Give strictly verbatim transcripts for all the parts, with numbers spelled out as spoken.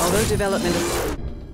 Although development is...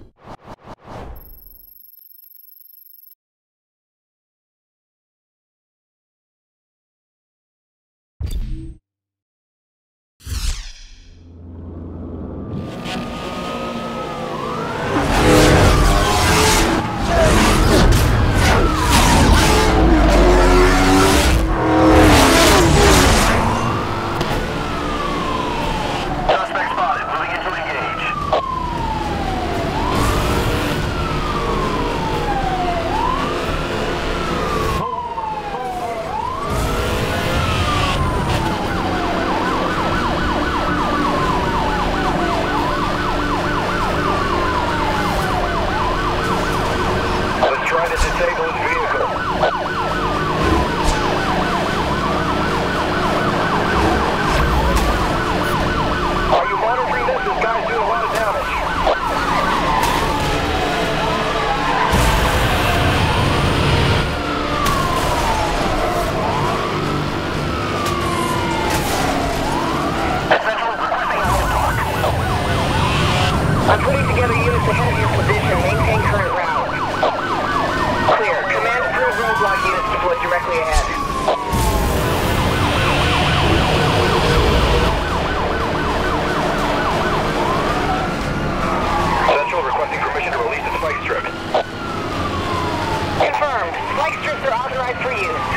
I'm putting together units ahead of your position. Maintain current route. Clear. Command approved roadblock units deployed directly ahead. Central requesting permission to release the spike strip. Confirmed. Spike strips are authorized for use.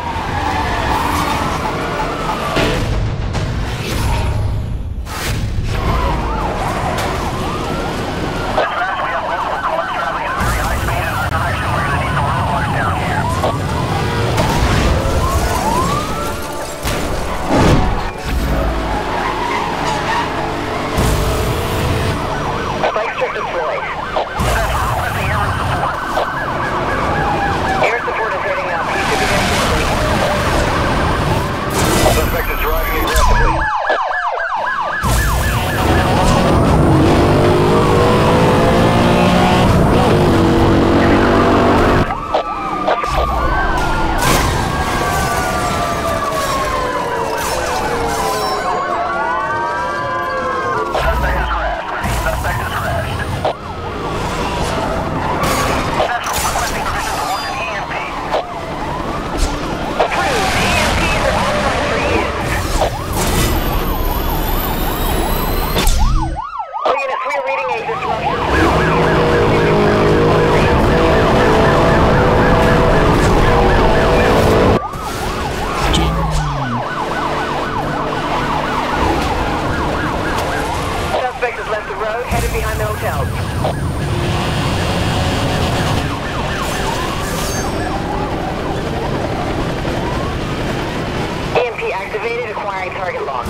Activated, acquiring target lock.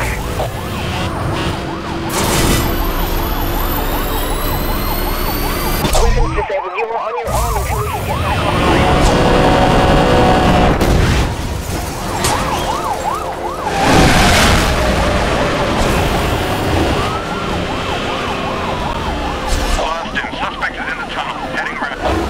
Weapons disabled. You are on your own until we can get back online. Austin, suspect is in the tunnel, heading right.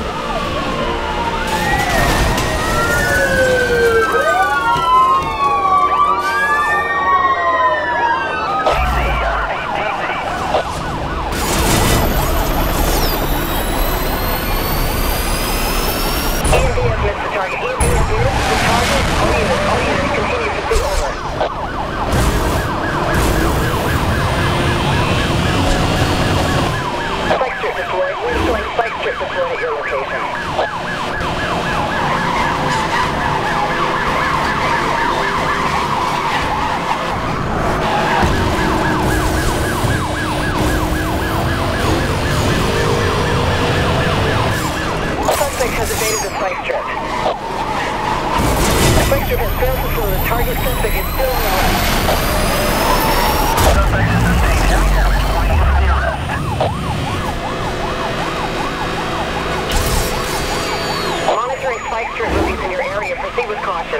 Has evaded the spike strip. The spike strip has failed to slow. The target suspect is still on the run. Suspect is sustained heavy damage. Warning for the arrest. Monitoring spike strip movements in your area. Proceed with caution.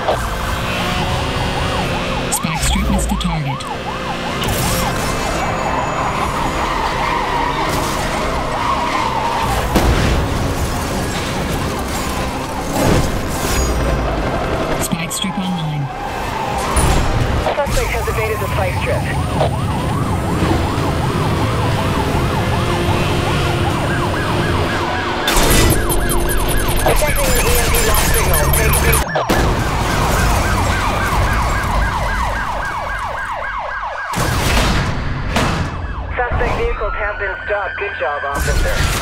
Spike strip missed the target. Strip online. Suspect has evaded the spike strip. take base. Suspect vehicles have been stopped. Good job, officer.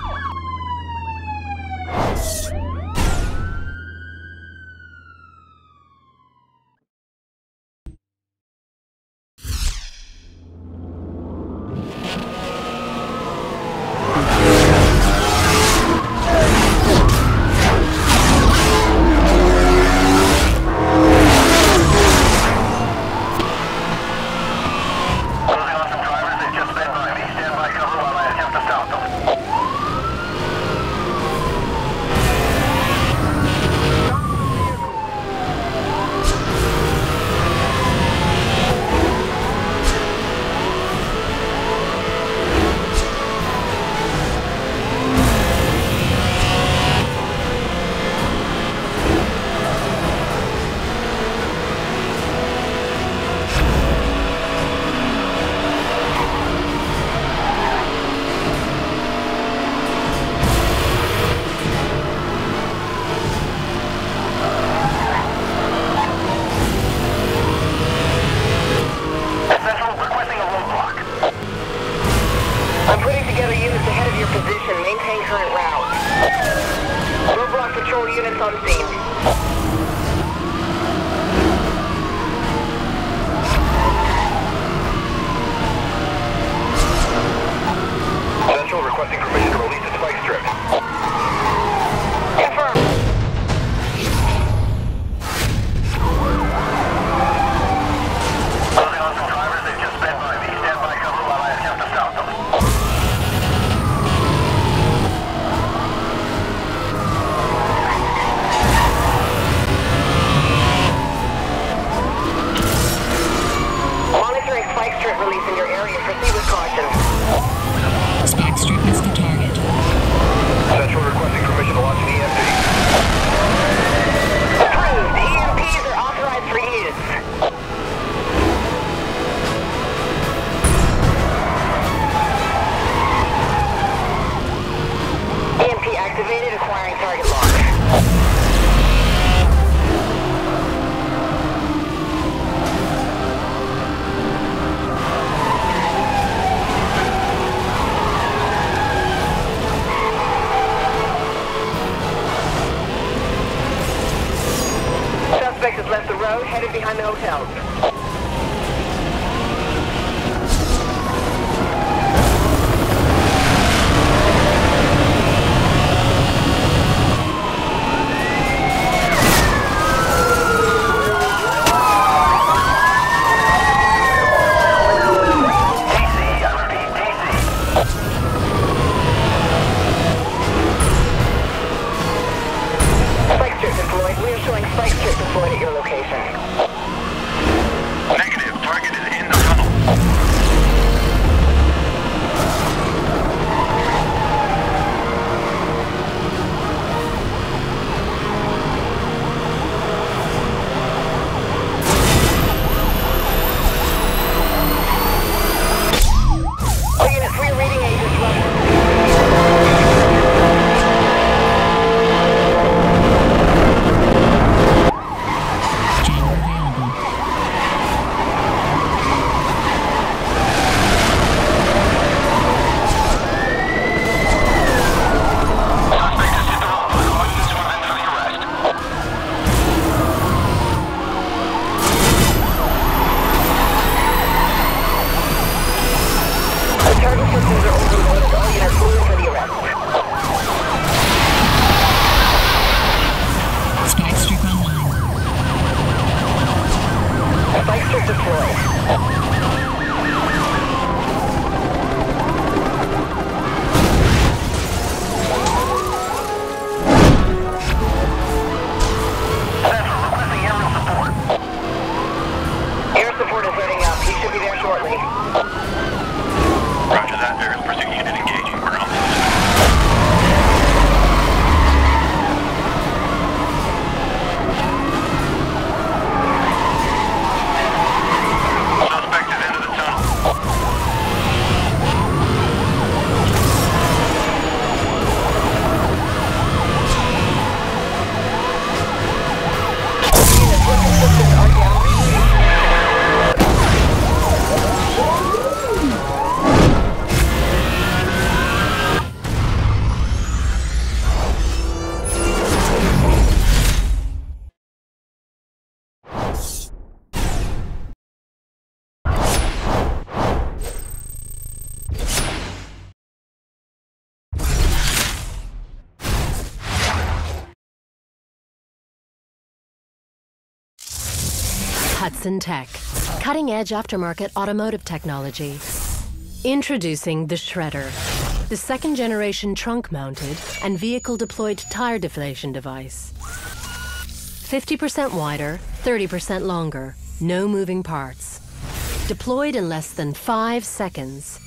I'm putting together units ahead of your position. Maintain current route. Roadblock patrol units on scene. Central requesting permission to release its spike strip. Confirm. Closing on some drivers. They've just sped by me. Stand by cover while I attempt to stop them. Monitoring spike strip release in your area. Proceed with caution. Spike strip missed the target. Central requesting permission to launch an E M P. Approved. E M Ps are authorized for use. E M P activated, acquiring target lock. Suspect has left the road, headed behind the hotels. Spike strip deployed. We are showing spike strip deployed at your location. Hudson Tech, cutting-edge aftermarket automotive technology. Introducing the Shredder, the second-generation trunk-mounted and vehicle-deployed tire deflation device. fifty percent wider, thirty percent longer, no moving parts. Deployed in less than five seconds.